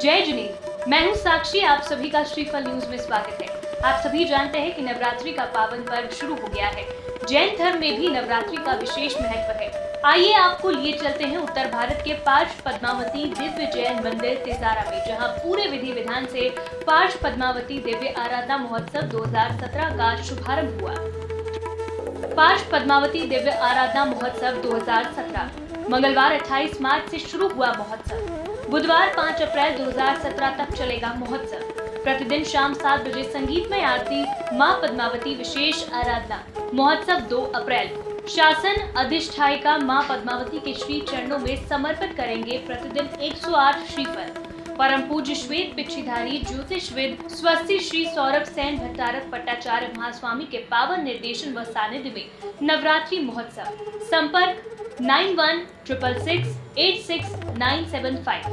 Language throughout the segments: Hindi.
जय जिनेन्द्र, मैं हूं साक्षी। आप सभी का श्रीफल न्यूज में स्वागत है। आप सभी जानते हैं कि नवरात्रि का पावन पर्व शुरू हो गया है। जैन धर्म में भी नवरात्रि का विशेष महत्व है। आइए आपको लिए चलते हैं उत्तर भारत के पार्श पद्मावती दिव्य जैन मंदिर तिसारा में, जहां पूरे विधि विधान से पार्श पद्मावती दिव्य आराधना महोत्सव 2017 का शुभारंभ हुआ। पार्श पद्मावती दिव्य आराधना महोत्सव 2017 मंगलवार 28 मार्च से शुरू हुआ महोत्सव बुधवार 5 अप्रैल 2017 तक चलेगा महोत्सव। प्रतिदिन शाम 7 बजे संगीतमय आरती, मां पद्मावती विशेष आराधना। महोत्सव 2 अप्रैल शासन अधिष्ठायिका मां पद्मावती के श्री चरणों में समर्पित करेंगे प्रतिदिन 108 श्रीफल। परम पूज्य श्वेत पिछीधारी ज्योतिषविद स्वस्ति श्री सौरभ सेन भट्टारक पट्टाचार्य महास्वामी के पावन निर्देशन व सानिध्य में नवरात्रि महोत्सव। संपर्क 9166 86975।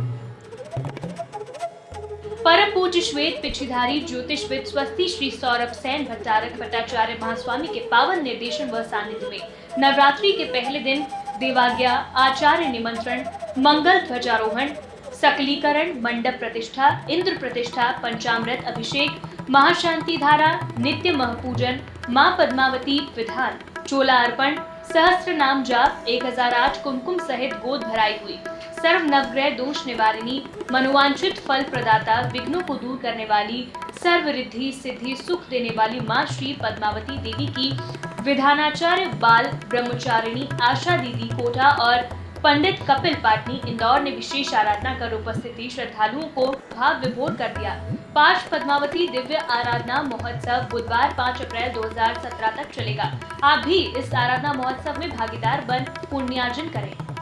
परम पूज्य श्वेत पिछीधारी ज्योतिषविद स्वस्ति श्री सौरभ सेन भट्टारक पट्टाचार्य महास्वामी के पावन निर्देशन व सानिध्य में नवरात्रि के पहले दिन देवाज्ञा, आचार्य निमंत्रण, मंगल ध्वजारोहण, सकलीकरण, मंडप प्रतिष्ठा, इंद्र प्रतिष्ठा, पंचामृत अभिषेक, महाशांति धारा, नित्य महपूजन, मां पद्मावती विधान, चोला अर्पण, सहस्त्र नाम जाप, 1008 कुमकुम सहित गोद भराई हुई। सर्व नवग्रह दोष निवारिणी, मनोवांछित फल प्रदाता, विघ्नों को दूर करने वाली, सर्व रिद्धि सिद्धि सुख देने वाली मां श्री पद्मावती देवी की विधानाचार्य बाल ब्रह्मचारिणी आशा दीदी कोटा और पंडित कपिल पाटनी इंदौर ने विशेष आराधना कर उपस्थिति श्रद्धालुओं को भाव विभोर कर दिया। पार्श पद्मावती दिव्य आराधना महोत्सव बुधवार 5 अप्रैल 2017 तक चलेगा। आप भी इस आराधना महोत्सव में भागीदार बन पुण्यार्जन करें।